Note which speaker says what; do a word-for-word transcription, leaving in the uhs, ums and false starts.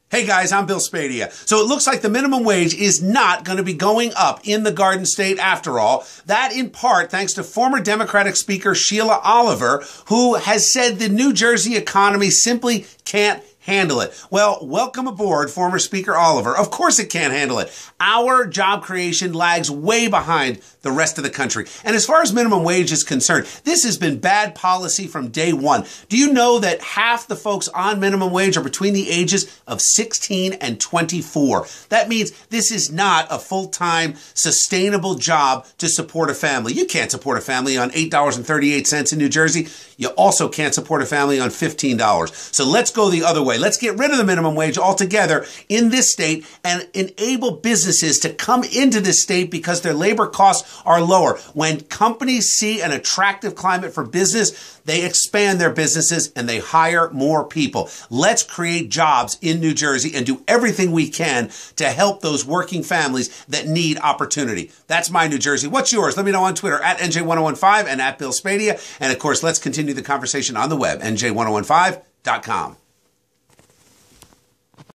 Speaker 1: Hey guys, I'm Bill Spadea. So it looks like the minimum wage is not going to be going up in the Garden State after all. That in part thanks to former Democratic Speaker Sheila Oliver, who has said the New Jersey economy simply can't handle it. Well, welcome aboard, former Speaker Oliver. Of course it can't handle it. Our job creation lags way behind the rest of the country. And as far as minimum wage is concerned, this has been bad policy from day one. Do you know that half the folks on minimum wage are between the ages of sixteen and twenty-four? That means this is not a full-time, sustainable job to support a family. You can't support a family on eight dollars and thirty-eight cents in New Jersey. You also can't support a family on fifteen dollars. So let's go the other way. Let's get rid of the minimum wage altogether in this state and enable businesses to come into this state because their labor costs are lower. When companies see an attractive climate for business, they expand their businesses and they hire more people. Let's create jobs in New Jersey and do everything we can to help those working families that need opportunity. That's my New Jersey. What's yours? Let me know on Twitter at N J one oh one five and at Bill Spadea. And of course, let's continue the conversation on the web, N J ten fifteen dot com.